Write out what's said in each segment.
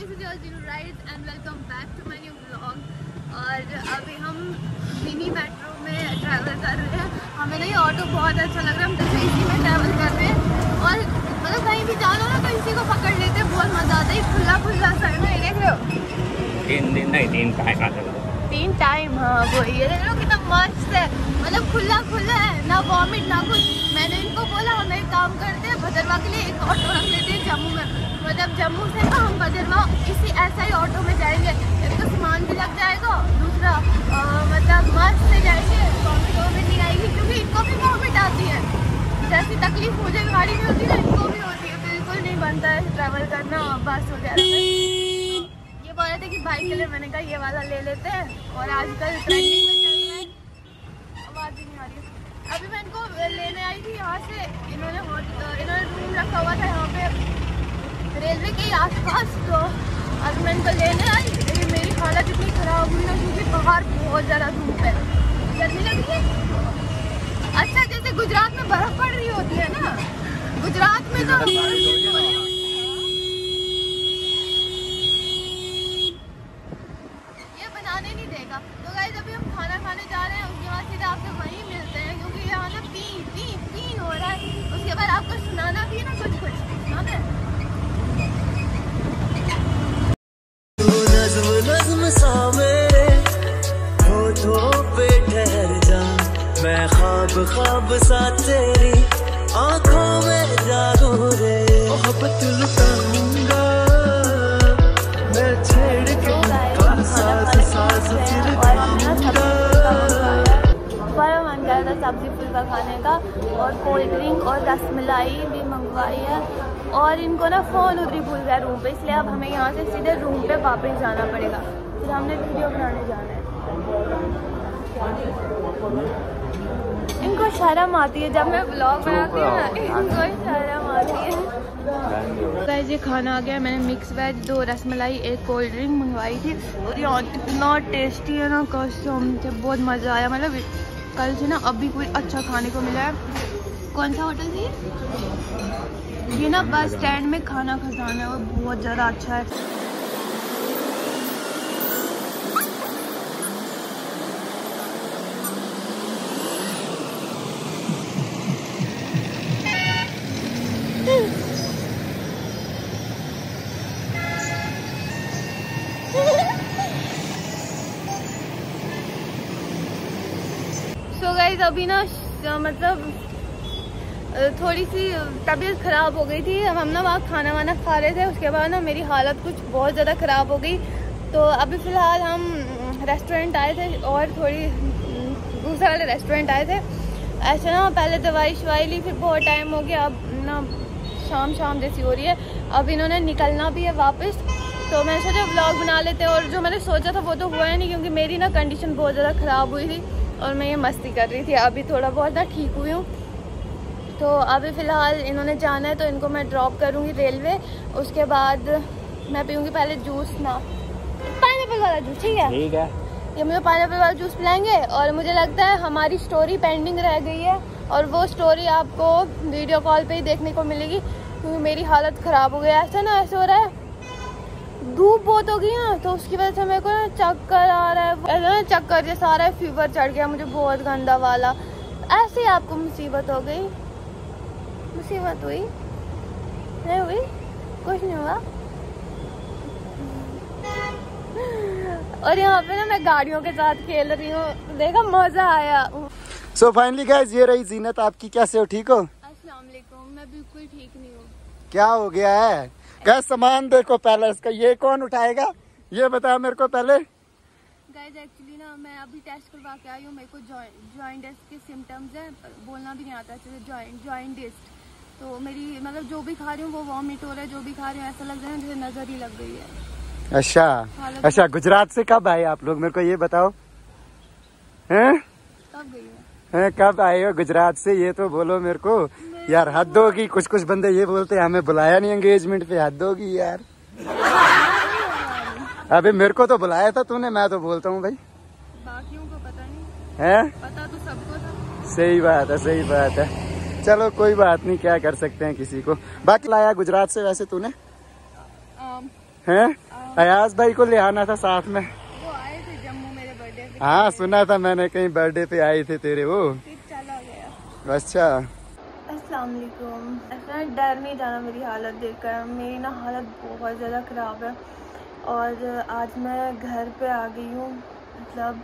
This is your zero ride and welcome back to my new vlog. और अभी हम mini metro में travel कर रहे हैं। हमें ना ये ऑटो बहुत अच्छा लग रहा है, हम जैसे इसी में ट्रैवल कर रहे हैं और मतलब कहीं भी जाना ना तो इसी को पकड़ लेते हैं, बहुत मजा आता है। खुला खुला सा है ना, ये देख रहे हो 3 टाइम। हाँ वो ये देख लो कितना मस्त है, मतलब खुला खुला है, ना वॉमिट ना कुछ। मैंने इनको बोला हम एक काम करते हैं, भदरवा के लिए एक ऑटो रख लेते हैं जम्मू में, मतलब जम्मू से ना हम भदरवा इसी ऐसा ही ऑटो में जाएंगे। एक तो सामान भी लग जाएगा, दूसरा मतलब मस्त से जाएंगे, वॉमिट नहीं आएगी क्योंकि इनको भी वॉमिट आती है। जैसी तकलीफ मुझे गाड़ी में होती है ना इनको भी होती है, बिल्कुल नहीं बनता है ट्रैवल करना बस वगैरह में। ये बोल रहे थे कि बाइक के लिए मैंने कहा ये वाला ले लेते हैं, और आजकल ट्रेंडिंग में चल रहा है। आवाज़ ही नहीं आ रही है। अभी मैं इनको लेने आई थी यहाँ से, इन्होंने रूम रखा हुआ था यहाँ पे रेलवे के आसपास, तो अभी मैं इनको लेने आई। लेकिन मेरी हालत इतनी ख़राब हुई ना क्योंकि बाहर बहुत ज़्यादा धूप है, गर्मी लगी है। अच्छा जैसे गुजरात में बर्फ़ पड़ रही होती है ना, गुजरात में तो नहीं देगा। तो गाइस अभी हम खाना खाने जा रहे हैं, उसके बाद सीधे आपसे वहीं मिलते हैं क्योंकि यहाँ ना पीन हो रहा है। उसके बाद आपको सुनाना भी है ना कुछ सुनाना है। नज़्म सा मेरे होठों पे ठहर जा, मैं ख्वाब सा तेरी आँखों में जागूं रे, मोहब्बत लुटाऊंगा मैं छेड़ के बड़ा मन कर रहा था सब्जी फुलका खाने का, और कोल्ड ड्रिंक और रसमलाई भी मंगवाई है। और इनको ना फ़ोन उधर ही भूल गया रूम पे, इसलिए अब हमें यहाँ से सीधे रूम पे वापस जाना पड़ेगा। फिर हमने वीडियो बनाने जाना है। इनको शर्म आती है जब मैं व्लॉग बनाती हूँ ना, इनको शर्म आती है। गाइस ये खाना आ गया, मैंने mix veg 2 rasmalai 1 cold drink मंगवाई थी, और ये इतना टेस्टी है ना, कसम से बहुत मज़ा आया। मतलब कल से ना अभी कोई अच्छा खाने को मिला है। कौन सा होटल थी ये ना, बस स्टैंड में खाना खजाना है और बहुत ज़्यादा अच्छा है। तो गाइस अभी ना मतलब थोड़ी सी तबीयत ख़राब हो गई थी। हम ना वहाँ खाना वाना खा रहे थे, उसके बाद ना मेरी हालत कुछ बहुत ज़्यादा ख़राब हो गई। तो अभी फ़िलहाल हम रेस्टोरेंट आए थे, और थोड़ी दूसरे वाले रेस्टोरेंट आए थे। ऐसे ना पहले दवाई शवाई ली, फिर बहुत टाइम हो गया, अब ना शाम जैसी हो रही है। अब इन्होंने निकलना भी है वापस, तो मैंने सोचा व्लॉग बना लेते हैं। और जो मैंने सोचा था वो तो हुआ ही नहीं क्योंकि मेरी ना कंडीशन बहुत ज़्यादा ख़राब हुई थी और मैं ये मस्ती कर रही थी। अभी थोड़ा बहुत ना ठीक हुई हूँ। तो अभी फ़िलहाल इन्होंने जाना है तो इनको मैं ड्रॉप करूँगी रेलवे, उसके बाद मैं पीऊँगी पहले जूस, ना पाइनएप्पल वाला जूस। ठीक है ये मुझे पाइनएप्पल वाला जूस पिलाएंगे। और मुझे लगता है हमारी स्टोरी पेंडिंग रह गई है, और वो स्टोरी आपको वीडियो कॉल पे ही देखने को मिलेगी क्योंकि मेरी हालत ख़राब हो गई। ऐसा ना ऐसे हो रहा है, धूप बहुत हो गई ना, तो उसकी वजह से मेरे को ना चक्कर आ रहा है, ऐसा ना चक्कर जैसा आ रहा है, फीवर चढ़ गया मुझे बहुत गंदा वाला। ऐसे ही आपको मुसीबत हो गई, मुसीबत हुई नहीं हुई, कुछ नहीं हुआ। और यहाँ पे ना मैं गाड़ियों के साथ खेल रही हूँ, देखा मजा आया। सो फाइनली गाइस ये रही जीनत आपकी, कैसे हो, ठीक हो? अस्सलाम वालेकुम, मैं बिल्कुल ठीक नहीं हूँ। क्या हो गया है? गाइस सामान देखो पहले इसका, ये कौन उठाएगा ये बता मेरे को पहले। गाइस एक्चुअली ना मैं अभी टेस्ट करवा के आई हूँ, मेरे को जॉइंटिस के सिम्टम्स हैं, बोलना भी नहीं आता जॉइंटिस। तो मेरी मतलब जो भी खा रही हूँ वो वॉमिट हो रहा है, जो भी खा रही हूँ ऐसा लग रहा है जैसे नजर ही लग गई है। अच्छा गुजरात से कब आए आप लोग, मेरे को ये बताओ। हैं कब गई है? कब आए हो गुजरात से, ये तो बोलो मेरे को यार। हद होगी, कुछ बंदे ये बोलते हैं हमें बुलाया नहीं एंगेजमेंट पे, हद होगी यार। अबे मेरे को तो बुलाया था तूने, मैं तो बोलता हूँ भाई, बाकियों को पता नहीं है, पता तो सबको था। सही बात है। चलो कोई बात नहीं, क्या कर सकते हैं किसी को। बाकी लाया गुजरात से वैसे तूने? हैं? अयाज भाई को ले आना था साथ में। वो आए थे जम्मू मेरे बर्थडे पे। हाँ सुना था मैंने, कहीं बर्थडे पे आए थे तेरे वो। चला गया। अच्छा। अस्सलाम वालेकुम। ऐसा डर नहीं जाना मेरी हालत देखकर, मेरी ना हालत बहुत ज़्यादा ख़राब है। और आज मैं घर पे आ गई हूँ, मतलब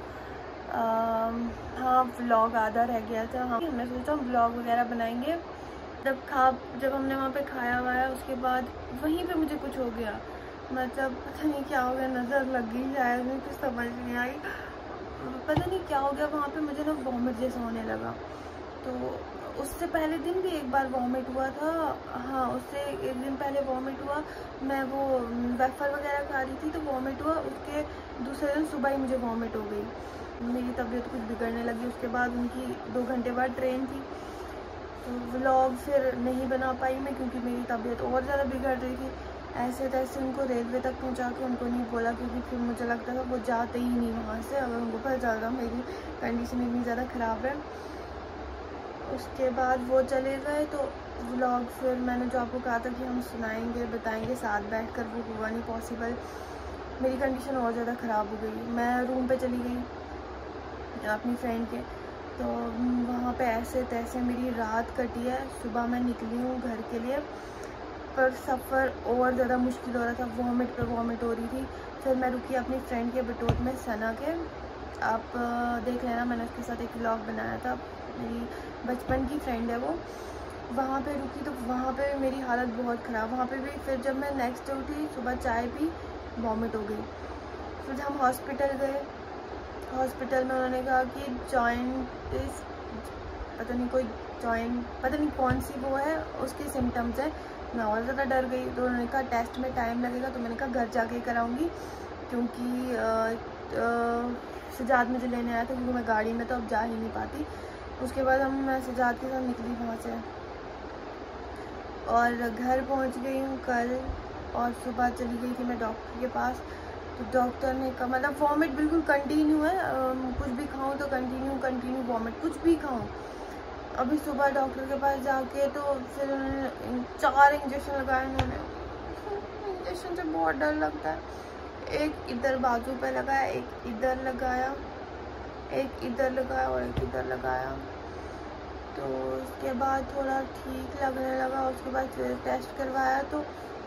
हाँ व्लॉग आधा रह गया था। हाँ हमने सोचा व्लॉग वगैरह बनाएंगे। जब हमने वहाँ पे खाया वाया उसके बाद वहीं पे मुझे कुछ हो गया, मतलब पता नहीं क्या हो गया, नज़र लग गई शायद, मुझे कुछ समझ नहीं आई, पता नहीं क्या हो गया। वहाँ पे मुझे ना वॉमिट जैसा होने लगा। तो उससे पहले दिन भी एक बार वॉमिट हुआ था। हाँ उससे एक दिन पहले वॉमिट हुआ, मैं वो वेफर वगैरह खा रही थी तो वॉमिट हुआ। उसके दूसरे दिन सुबह ही मुझे वॉमिट हो गई, मेरी तबीयत कुछ बिगड़ने लगी। उसके बाद उनकी 2 घंटे बाद ट्रेन थी, तो व्लॉग फिर नहीं बना पाई मैं, क्योंकि मेरी तबीयत और ज़्यादा बिगड़ रही थी। ऐसे तैसे उनको रेलवे तक पहुंचा के उनको नहीं बोला, क्योंकि फिर मुझे लगता था वो जाते ही नहीं वहाँ से, अगर उनको पता चलता मेरी कंडीशन इतनी ज़्यादा ख़राब है। उसके बाद वो चले गए, तो व्लॉग फिर मैंने जो आपको कहा था कि हम सुनाएंगे बताएंगे साथ बैठकर, वो हुआ नहीं पॉसिबल। मेरी कंडीशन और ज़्यादा ख़राब हो गई। मैं रूम पे चली गई अपनी फ्रेंड के, तो वहाँ पे ऐसे तैसे मेरी रात कटी है। सुबह मैं निकली हूँ घर के लिए, पर सफ़र और ज़्यादा मुश्किल हो रहा था, वॉमिट पे वॉमिट हो रही थी। फिर मैं रुकी अपनी फ्रेंड के बटोत में, सना के, आप देख लेना, मैंने उसके साथ एक व्लॉग बनाया था, मेरी बचपन की फ्रेंड है वो। वहाँ पे रुकी तो वहाँ पे मेरी हालत बहुत ख़राब। वहाँ पे भी फिर जब मैं नेक्स्ट डे उठी, सुबह चाय पी, वॉमिट हो गई। फिर हम हॉस्पिटल गए। हॉस्पिटल में उन्होंने कहा कि जॉइंट इस पता नहीं कोई जॉइंट, पता नहीं कौन सी वो है, उसके सिम्टम्स हैं। मैं और ज़्यादा डर गई, तो उन्होंने कहा टेस्ट में टाइम लगेगा, तो मैंने कहा घर जाके कराऊंगी, क्योंकि सजाद मुझे लेने आया था, क्योंकि मैं गाड़ी में तो अब जा ही नहीं पाती। उसके बाद मैं सजाद के साथ निकली वहाँ से, और घर पहुँच गई हूँ कल। और सुबह चली गई थी मैं डॉक्टर के पास, तो डॉक्टर ने कहा, मतलब वॉमिट बिल्कुल कंटिन्यू है, कुछ भी खाऊं तो कंटिन्यू वॉमिट, कुछ भी खाऊं। अभी सुबह डॉक्टर के पास जाके तो फिर उन्होंने 4 इंजेक्शन लगाए। उन्होंने इंजेक्शन से बहुत डर लगता है। एक इधर बाजू पे लगाया, एक इधर लगाया, एक इधर लगाया और एक इधर लगाया। तो उसके बाद थोड़ा ठीक लगने लगा। उसके बाद फिर टेस्ट करवाया तो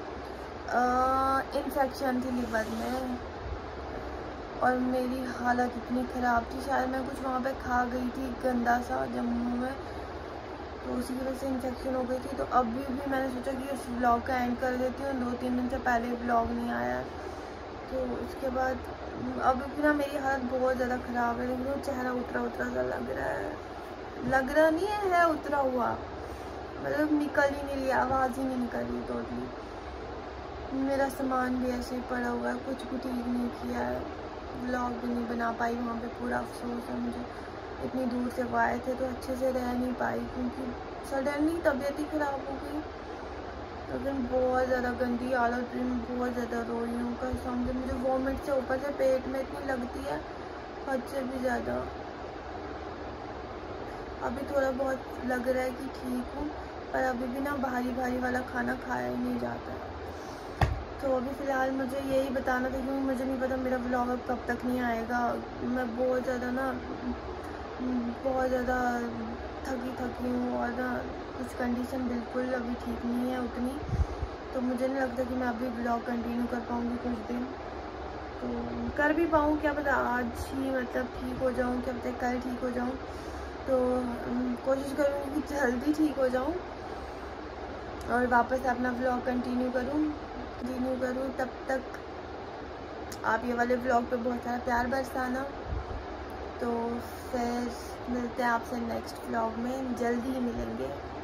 इन्फेक्शन थी लिवर में, और मेरी हालत इतनी ख़राब थी, शायद मैं कुछ वहाँ पे खा गई थी गंदा सा जम्मू में, तो उसी की वजह से इन्फेक्शन हो गई थी। तो अभी भी मैंने सोचा कि उस व्लॉग का एंड कर देती हूँ, 2-3 दिन से पहले व्लॉग नहीं आया। तो उसके बाद अभी भी ना मेरी हालत बहुत ज़्यादा ख़राब है, लेकिन वो चेहरा उतरा सा लग रहा है, लग रहा नहीं है उतरा हुआ, मतलब निकल ही नहीं रही, आवाज़ ही नहीं निकल रही टोटली। मेरा सामान भी ऐसे ही पड़ा हुआ है, कुछ भी ठीक नहीं किया है, व्लॉग भी नहीं बना पाई। वहाँ पे पूरा अफसोस है मुझे, इतनी दूर से वो आए थे तो अच्छे से रह नहीं पाई, क्योंकि सडनली तबीयत ही ख़राब हो गई। लेकिन बहुत ज़्यादा गंदी हालत हुई, मैं बहुत ज़्यादा रो रही हूँ कसम से। मुझे वॉमिट से ऊपर से पेट में इतनी लगती है, हद से भी ज़्यादा। अभी थोड़ा बहुत लग रहा है कि ठीक हूँ, पर अभी भी ना भारी वाला खाना खाया ही नहीं जाता है। तो अभी फ़िलहाल मुझे यही बताना था, क्योंकि मुझे नहीं पता मेरा व्लॉग अब कब तक नहीं आएगा। मैं बहुत ज़्यादा थकी हूँ, और ना कुछ कंडीशन बिल्कुल अभी ठीक नहीं है उतनी, तो मुझे नहीं लगता कि मैं अभी व्लॉग कंटिन्यू कर पाऊँगी कुछ दिन। तो कर भी पाऊँ, क्या पता आज ही मतलब ठीक हो जाऊँ, क्या पता कल ठीक हो जाऊँ। तो कोशिश करूँगी कि जल्दी ठीक हो जाऊँ और वापस अपना व्लॉग कंटिन्यू करूँ। तब तक आप ये वाले व्लॉग पे बहुत सारा प्यार बरसाना। तो फिर मिलते हैं आपसे नेक्स्ट व्लॉग में, जल्दी ही मिलेंगे।